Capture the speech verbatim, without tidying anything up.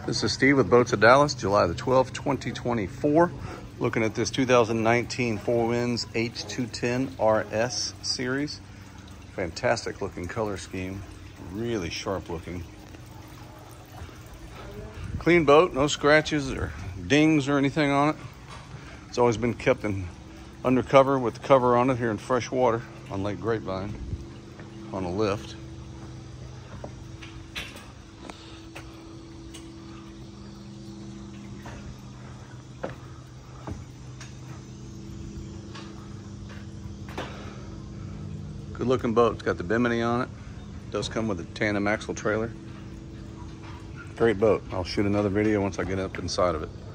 This is Steve with Boats of Dallas, July the twelfth, twenty twenty-four. Looking at this two thousand nineteen Four Winds H two ten R S series. Fantastic looking color scheme, really sharp looking. Clean boat, no scratches or dings or anything on it. It's always been kept in undercover with the cover on it here in fresh water on Lake Grapevine on a lift. Good looking boat. It's got the bimini on it. Does come with a tandem axle trailer. Great boat. I'll shoot another video once I get up inside of it.